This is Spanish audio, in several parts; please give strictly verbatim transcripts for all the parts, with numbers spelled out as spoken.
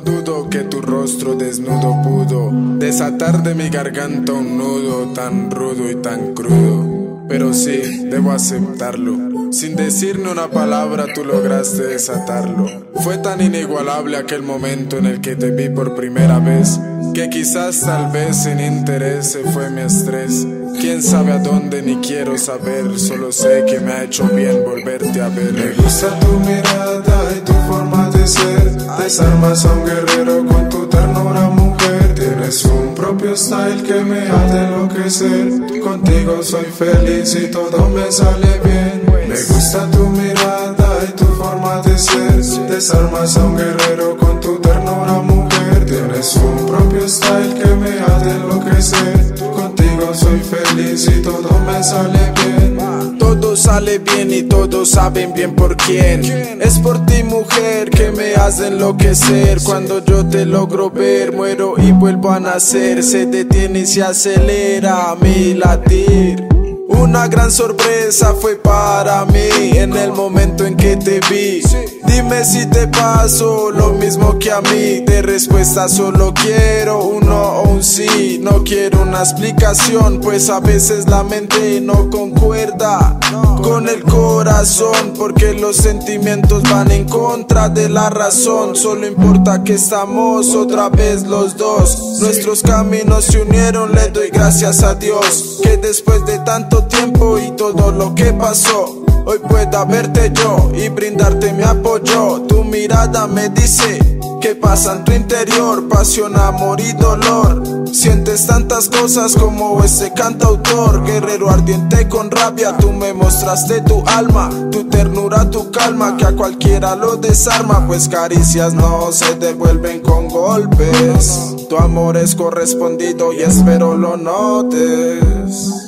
dudo que tu rostro desnudo pudo desatar de mi garganta un nudo tan rudo y tan crudo. Pero sí, debo aceptarlo, sin decir ni una palabra tú lograste desatarlo. Fue tan inigualable aquel momento en el que te vi por primera vez, que quizás tal vez sin interés se fue mi estrés. Quién sabe a dónde ni quiero saber, solo sé que me ha hecho bien volverte a ver. Me gusta tu mirada y tu forma de ser, desarmas a un guerrero con tu ternura, mujer. Tienes un propio style que me hace enloquecer, contigo soy feliz y todo me sale bien. Me gusta tu mirada y tu forma de ser, desarmas a un guerrero con tu ternura, mujer. Tienes un propio style que me hace enloquecer, contigo soy feliz y todo me sale bien. Todo sale bien y todos saben bien por quién. Es por ti, mujer, que me hace enloquecer. Cuando yo te logro ver, muero y vuelvo a nacer. Se detiene y se acelera mi latir. Una gran sorpresa fue para mí en el momento en que te vi. Dime si te pasó lo mismo que a mí. De respuesta solo quiero un no o un sí. No quiero una explicación, pues a veces la mente no concuerda con el corazón, porque los sentimientos van en contra de la razón. Solo importa que estamos otra vez los dos. Nuestros caminos se unieron, le doy gracias a Dios, que después de tanto tiempo y todo lo que pasó, hoy pueda verte yo y brindarte mi apoyo. Tu mirada me dice qué pasa en tu interior, pasión, amor y dolor. Sientes tantas cosas como ese cantautor, guerrero ardiente con rabia. Tú me mostraste tu alma, tu ternura, tu calma, que a cualquiera lo desarma, pues caricias no se devuelven con golpes. Tu amor es correspondido y espero lo notes.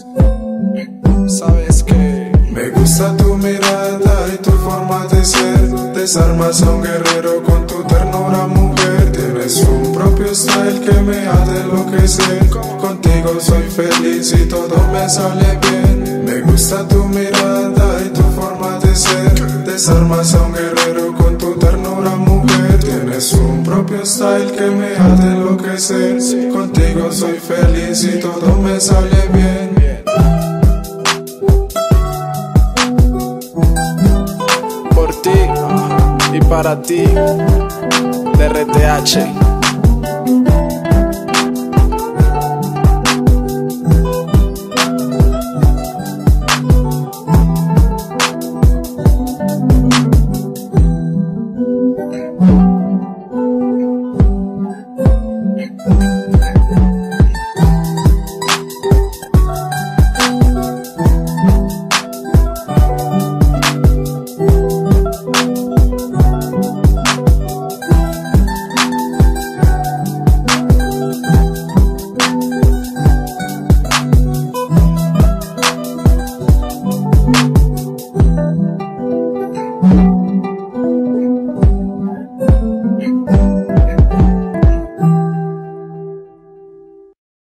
Sabes que me gusta tu mirada y tu forma de ser, desarmas a un guerrero con tu ternura, mujer. Tienes un propio style que me hace enloquecer, contigo soy feliz y todo me sale bien. Me gusta tu mirada y tu forma de ser, desarmas a un guerrero con tu ternura, mujer. Tienes un propio style que me hace enloquecer, contigo soy feliz y todo me sale bien. Por ti y para ti, D R T H.